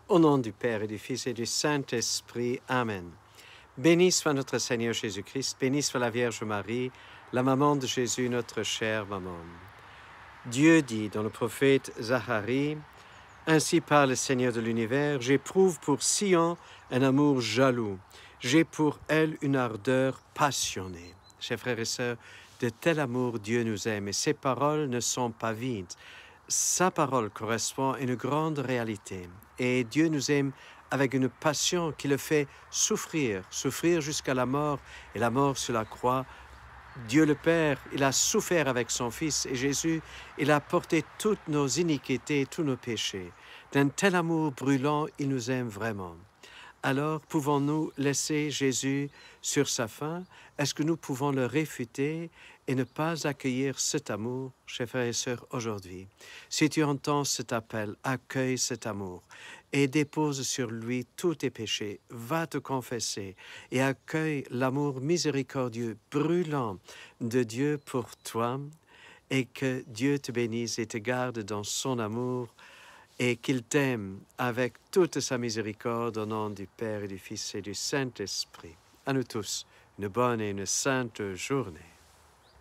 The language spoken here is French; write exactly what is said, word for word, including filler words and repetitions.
Au nom du Père et du Fils et du Saint-Esprit. Amen. Béni soit notre Seigneur Jésus-Christ, béni soit la Vierge Marie, la maman de Jésus, notre chère maman. Dieu dit dans le prophète Zacharie, « Ainsi parle le Seigneur de l'univers, j'éprouve pour Sion un amour jaloux, j'ai pour elle une ardeur passionnée. » Chers frères et sœurs, de tel amour Dieu nous aime et ses paroles ne sont pas vides. Sa parole correspond à une grande réalité et Dieu nous aime avec une passion qui le fait souffrir, souffrir jusqu'à la mort et la mort sur la croix. Dieu le Père, il a souffert avec son Fils et Jésus, il a porté toutes nos iniquités, tous nos péchés. D'un tel amour brûlant, il nous aime vraiment. Alors, pouvons-nous laisser Jésus sur sa faim? Est-ce que nous pouvons le réfuter et ne pas accueillir cet amour, chers frères et sœurs, aujourd'hui? Si tu entends cet appel, accueille cet amour et dépose sur lui tous tes péchés. Va te confesser et accueille l'amour miséricordieux, brûlant de Dieu pour toi, et que Dieu te bénisse et te garde dans son amour, et qu'il t'aime avec toute sa miséricorde au nom du Père et du Fils et du Saint-Esprit. À nous tous, une bonne et une sainte journée.